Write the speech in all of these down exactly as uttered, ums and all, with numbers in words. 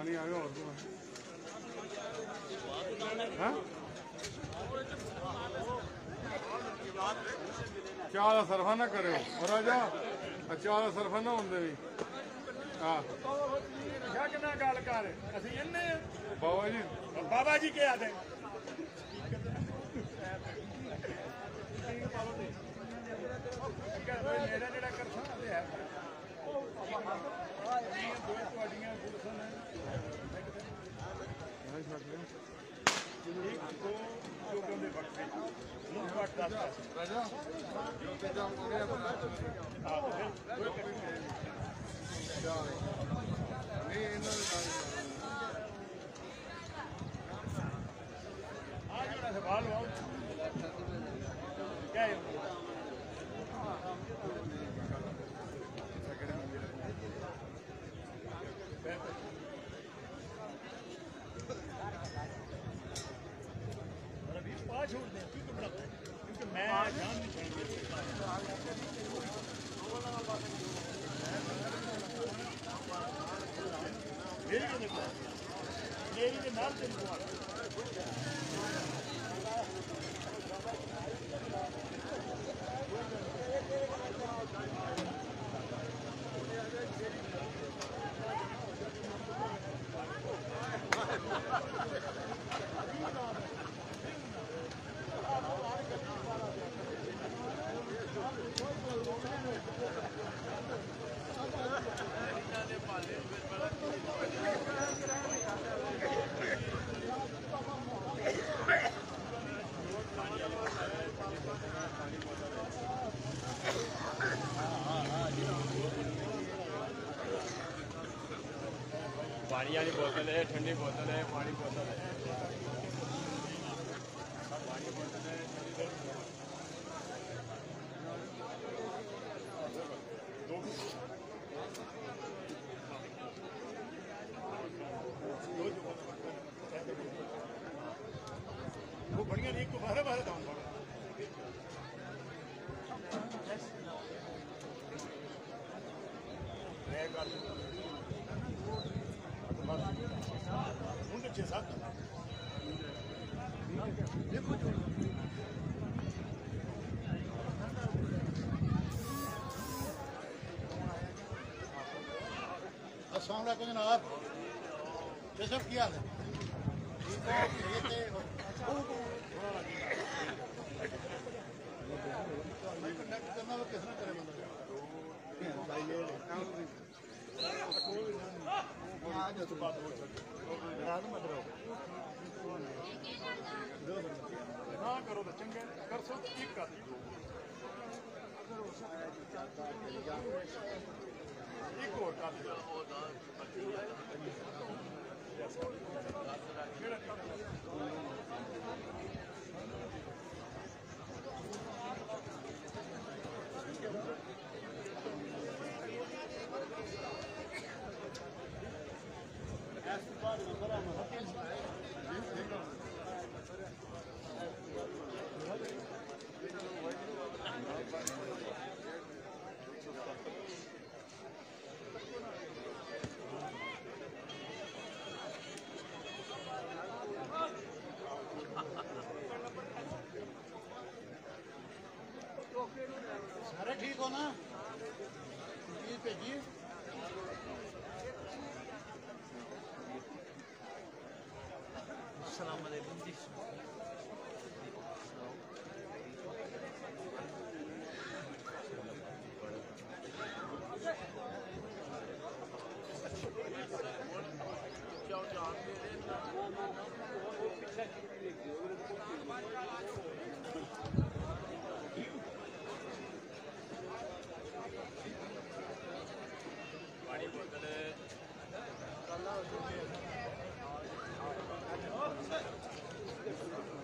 पानी आ गया और हाँ चाह सरफा ना करे और राजा चाह सरफा ना होंगे भी हाँ गल कर बाबा जी बाबा जी क्या आते सवाल क्या है छोड़ दें क्योंकि मैं जान नहीं मेरी के देखो मेरी के नाम से पानी वाली बोतल है, ठंडी बोतल है, पानी बोतल है, पानी बोतल है। वो बढ़िया एक को बारह बारह दाम पड़ा छः सात देखो जो अस्सलाम वालेकुम जनाब कैसे क्या है करना वो किसने करे ना करो तो चंगे कर सो ठीक कर एक और कर सारे ठीक हो ना जी भेजिए अस्सलाम वालेकुम जी पानी बोतल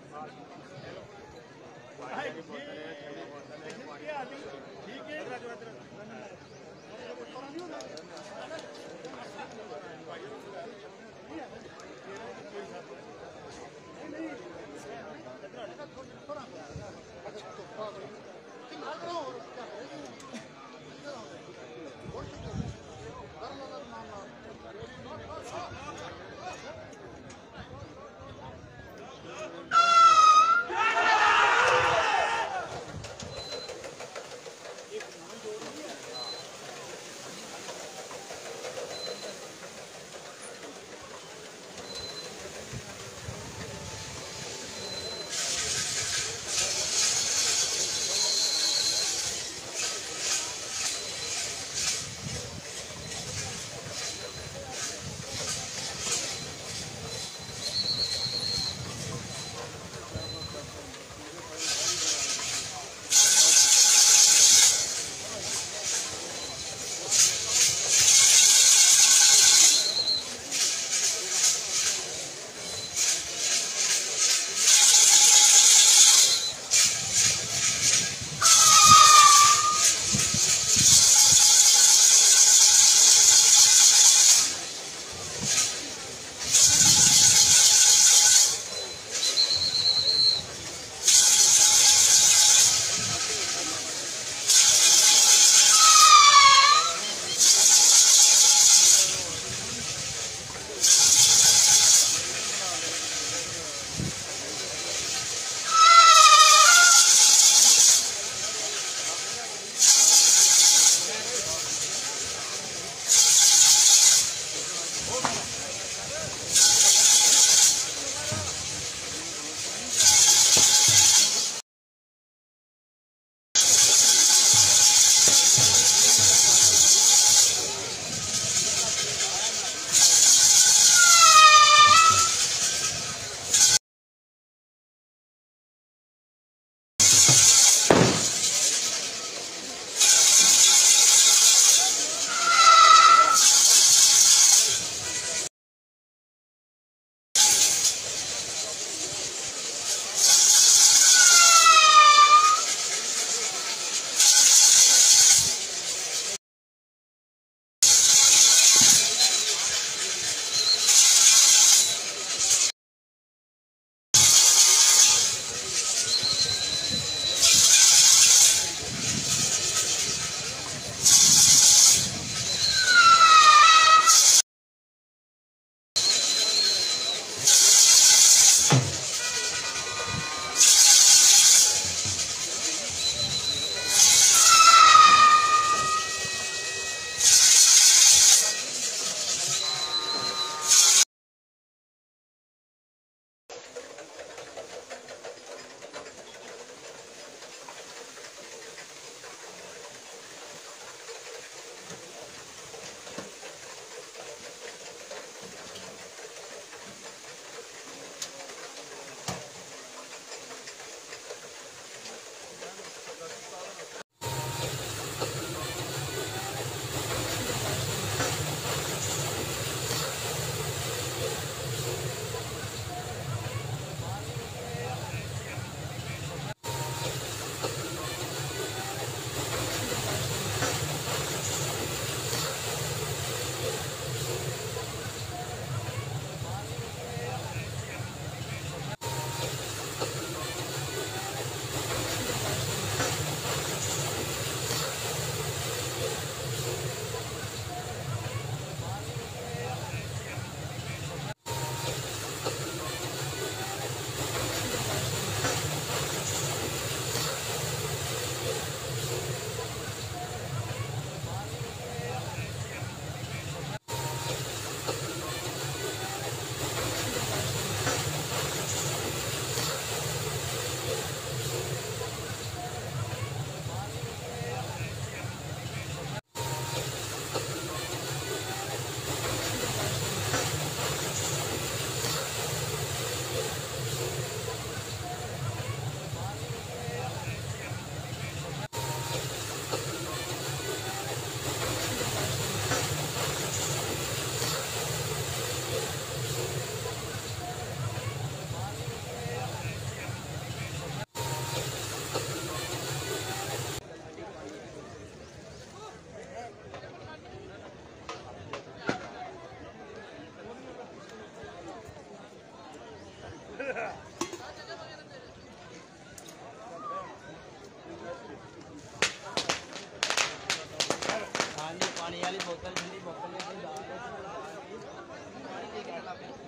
ਹਾਂਜੀ ਪਾਣੀ ਵਾਲੀ ਬੋਤਲ ਠੰਡੀ ਬੋਤਲ ਲੈ ਕੇ ਜਾ ਪਾਣੀ ਦੇ ਕੇ ਚੱਲਾ ਪਿਆ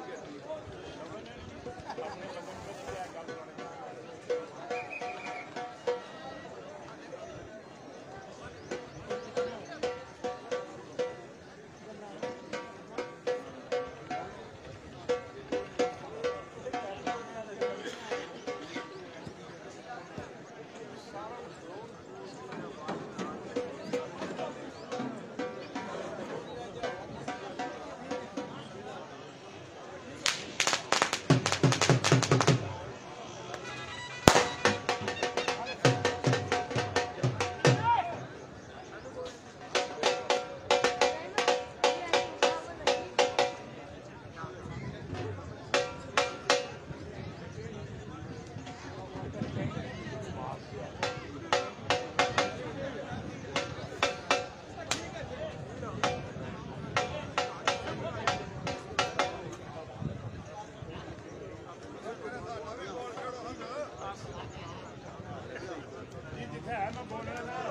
ਜਿੱਥੇ ਹੈ ਮੈਂ ਬੋਲਣਾ ਨਾ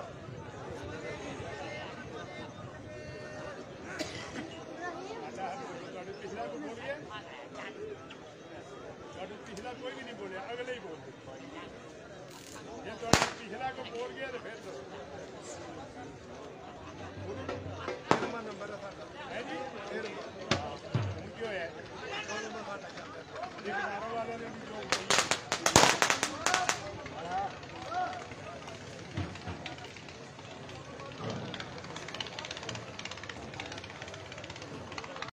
ਤੁਹਾਡੇ ਪਿਛਲਾ ਕੋਈ ਬੋਲੀਏ ਤੁਹਾਡੇ ਪਿਛਲਾ ਕੋਈ ਵੀ ਨਹੀਂ ਬੋਲਿਆ ਅਗਲੇ ਹੀ ਬੋਲਦੇ ਜੇ ਤੁਹਾਡਾ ਪਿਛਲਾ ਕੋਈ ਬੋਲ ਗਿਆ ਤਾਂ ਫਿਰ ਦੱਸੋ ਨੰਬਰ ਹੈ ਜੀ